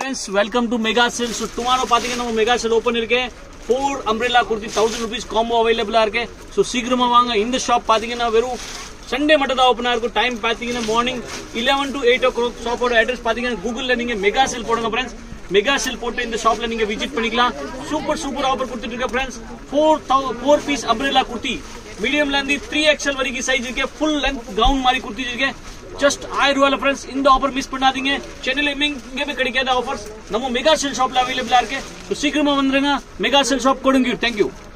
Friends, welcome to Mega Sale. So tomorrow பாத்தீங்கன்னா நம்ம mega sale open இருக்கு. 4 umbrella kurti 1000 rupees combo available இருக்கு. So சீக்கிரமா வாங்க. இந்த ஷாப் பாத்தீங்கன்னா வெறும் சண்டே மட்டும் தான் ஓபன் ஆகும். டைம் பாத்தீங்கன்னா மார்னிங் 11 to 8 o'clock. ஷாப்போட அட்ரஸ் பாத்தீங்கன்னா கூகுள்ல நீங்க மெகா சேல் போடுங்க फ्रेंड्स. மெகா சேல் போட்டு இந்த ஷாப்ல நீங்க விசிட் பண்ணிக்கலாம். சூப்பர் ஆஃபர் கொடுத்துட்டு இருக்க फ्रेंड्स. 4 piece umbrella kurti. மீடியம்ல இருந்து 3XL வரைக்கும் சைஸ் இருக்கு. ஃபுல் லெந்த் கவுன் மாதிரி kurti இருக்கு. ஜஸ்ட் 1000 ரூபாயில फ्रेंड्स. இந்த ஆஃபர் மிஸ் பண்ணாதீங்க. சென்னையில எங்கேயுமே கிடைக்காத ஆஃபர்ஸ் நம்ம மெகா சேல் ஷாப்ல அவைலபிளா இருக்கு. சீக்கிரமா வந்துருங்க. மெகா சேல் ஷாப் கொடுங்க. தேங்க்யூ.